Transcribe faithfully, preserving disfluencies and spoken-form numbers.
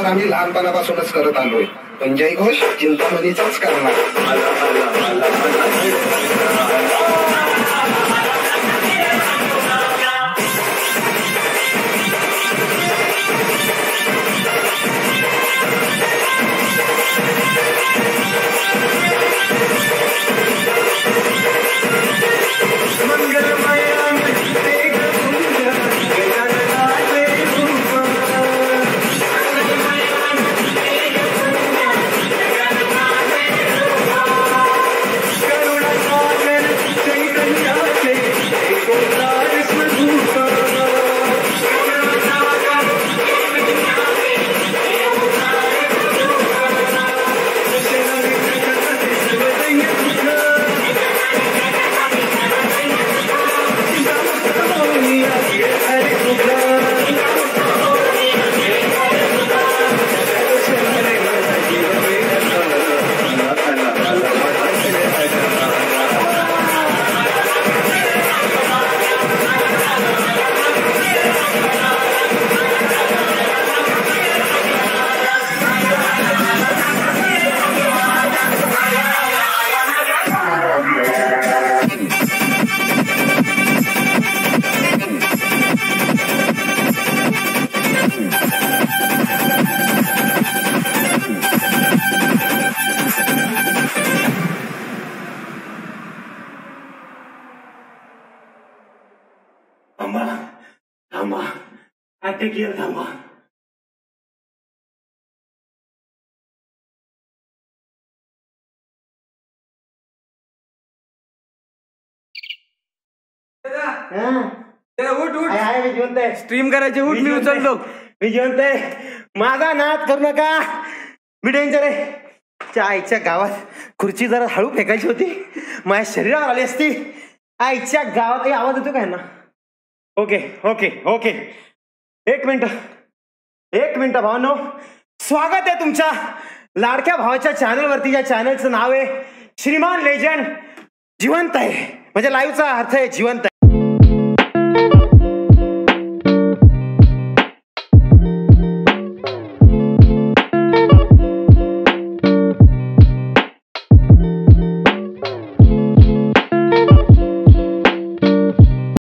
आम्ही लहानपणापासूनच करत आलोय, पण जयघोष चिंतामणीचाच करणार. थांबा थांबा अटॅक येईल, थांबा. उठ उठ आहे मी जिवंत आहे. स्ट्रीम करायचे, उठ मी उचलतो. मी जिवंत आहे. माझा नाद करू नका, मी डेंजर आहे. त्या आईच्या गावात खुर्ची जरा हळू फेकायची होती, माझ्या शरीरावर आली असती. आईच्या गावात काही आवाज येतो काय ना? ओके ओके ओके एक मिनिट एक मिनिट भावांनो, स्वागत आहे तुमच्या लाडक्या भावाच्या चॅनलवरती. या चॅनलचं नाव आहे श्रीमान लेजंड जिवंत आहे, म्हणजे लाईव्हचा अर्थ आहे जिवंत आहे.